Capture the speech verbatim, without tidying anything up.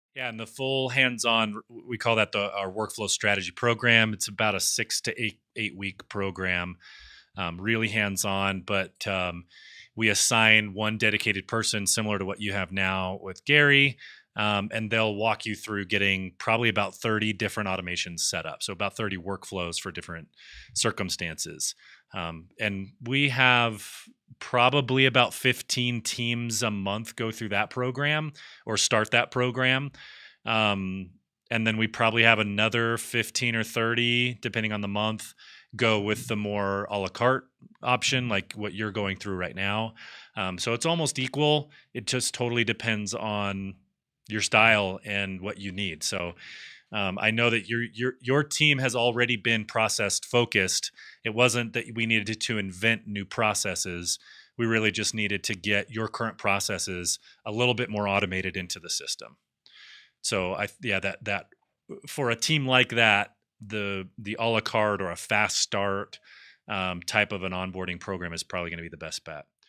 Yeah, and the full hands-on, we call that the our workflow strategy program. It's about a six to eight eight week program, um, really hands-on. But um, we assign one dedicated person, similar to what you have now with Gary, um, and they'll walk you through getting probably about thirty different automations set up. So about thirty workflows for different circumstances. Um, and we have probably about fifteen teams a month go through that program or start that program. Um, and then we probably have another fifteen or thirty, depending on the month, go with the more a la carte option, like what you're going through right now. Um, so it's almost equal. It just totally depends on your style and what you need. So um, I know that your your your team has already been process focused. It wasn't that we needed to invent new processes. We really just needed to get your current processes a little bit more automated into the system. So I yeah that that for a team like that, the the a la carte or a fast start um, type of an onboarding program is probably going to be the best bet.